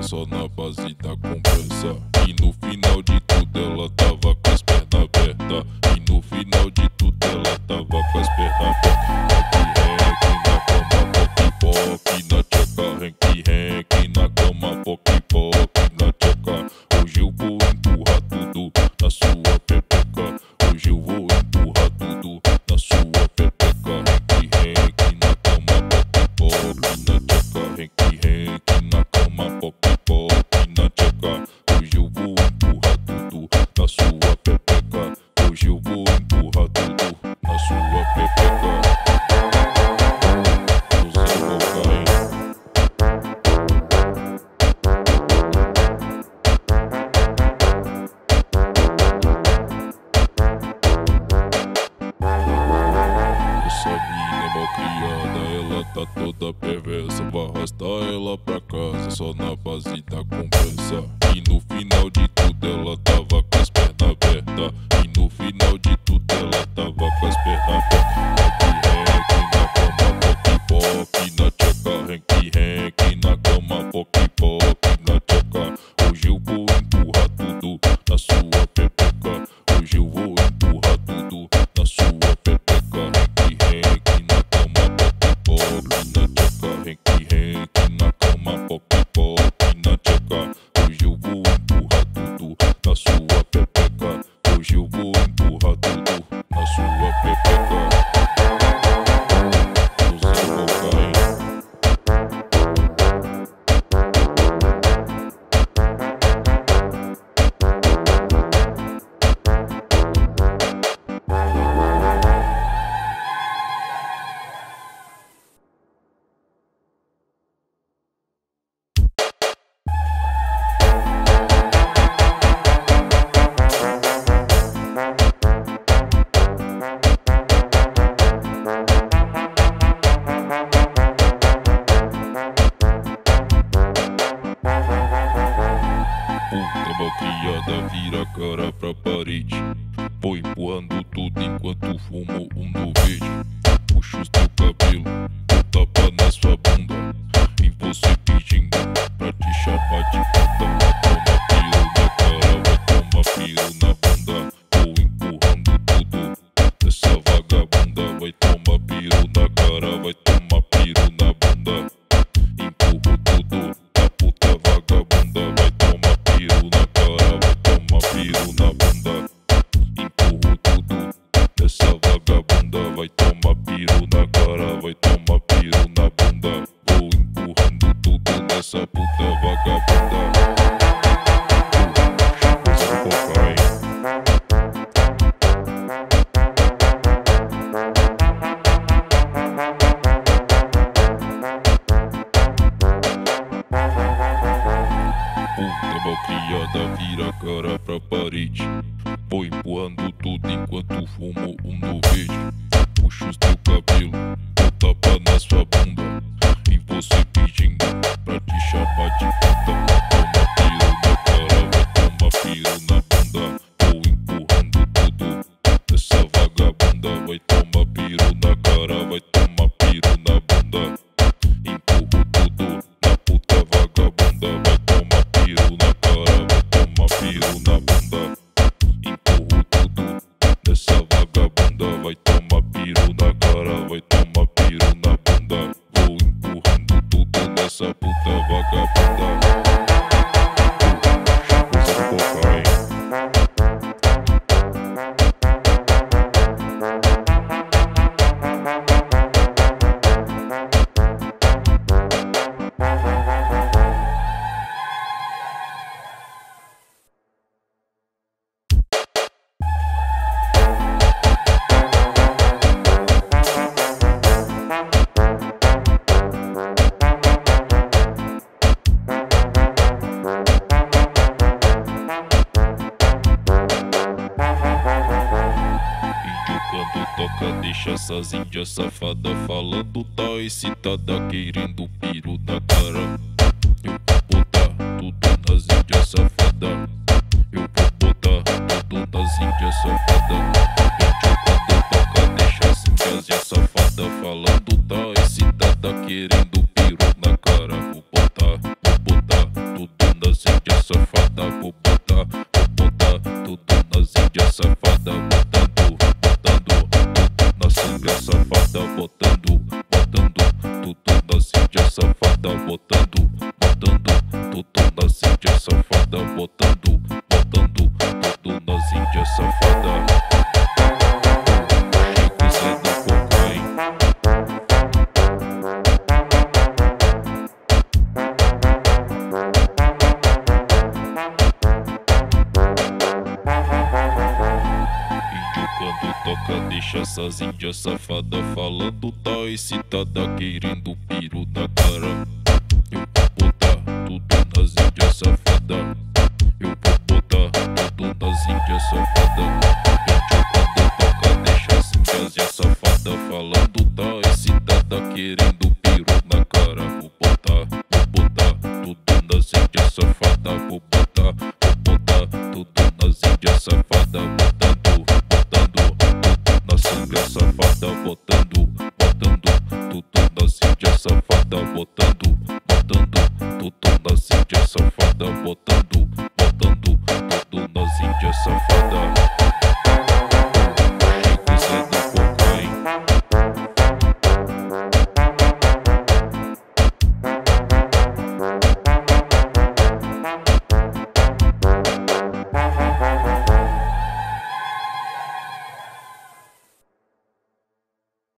só na base da conversa. E no final de tudo ela tava com as pernas abertas. E no final de tudo ela tava com as pernas abertas. Na cama, pop pop, na tcheca, rank na cama, pop pop, na tcheca. Hoje eu vou empurrar tudo na sua pepeca. Hoje eu vou empurrar tudo na sua pepeca. Rank na cama, pop pop, na tcheca, rank na cama, pop pop, na tcheca. Hoje eu vou empurrar tudo na sua pepeca. Hoje eu vou empurrar tudo na sua pepeca. Ela tá toda perversa, vou arrastar ela pra casa só na base da conversa. E no final de tudo ela tava com as pernas abertas. E no final de tudo ela tava com as pernas abertas. Rank na cama, pop pop, na tcheca. Rank na cama, pop pop, na tcheca. Hoje eu vou empurrar tudo na sua pepeca. Hoje eu vou empurrar tudo na sua pepeca. Rank na cama, pop na tcheca, rank na cama, pop pop na tcheca. Hoje eu vou empurrar tudo na sua pepeca. Hoje eu vou empurrar tudo na sua pepeca. Você vou cair. Malcriada vira a cara pra parede. Vou empurrando tudo enquanto fumo no verde. Puxo os teu cabelo, vou tapa na sua bunda. E você pedindo pra te chamar de puta. Vai tomar piro na cara, vai tomar piro na bunda. Vou empurrando tudo dessa vagabunda. Vai tomar piro na cara, vai tomar piro na bunda. Empurro tudo da puta vagabunda. Vai tomar piro na cara, vai tomar piro na bunda. Empurro tudo dessa vagabunda. Vai tomar piro na cara, vai tomar piro na bunda. Vou empurrando tudo nessa puta vagabunda. Malcriada vira a cara pra parede. Vou empurrando tudo enquanto fumo no verde. Puxo os teu cabelo, vou tapa na sua bunda. E você pedindo pra te chamar de puta. Vai tomar piro na cara, vai tomar piro na bunda. Vou empurrando tudo dessa vagabunda. Vai tomar piro na cara, vai tomar piro na bunda. Empurro tudo na puta vagabunda. Vai tomar piro na cara, vai tomar piro na bunda. Empurro tudo dessa vagabunda. Vai tomar piro na cara, vai tomar piro na bunda. Vou empurrando tudo nessa puta vagabunda. Você vou cair. Deixa essas índias safadas falando, tá excitada, querendo piro na cara. Eu vou botar tudo nas índias safadas. Eu vou botar tudo nas índias safadas. Gente, quando toca, deixa as índias safadas falando, tá excitada, querendo piro na cara. Vou botar tudo safada, botando, botando tudo nas índias safada, botando, botando tudo nas índias safada, botando, botando tudo nas índias safada. Chico Zé do Cocó, hein? Quando toca deixa essas índias safadas falando, tá excitada querendo piru na cara. Eu vou botar tudo nas índias safadas. Eu vou botar tudo nas índias safadas. Quando toca deixa as índias safadas falando, tá excitada querendo piru na cara. Vou botar tudo nas índias safadas. Vou botar tudo nas índias safadas. Safada, botando, botando tudo nas índias safada, botando.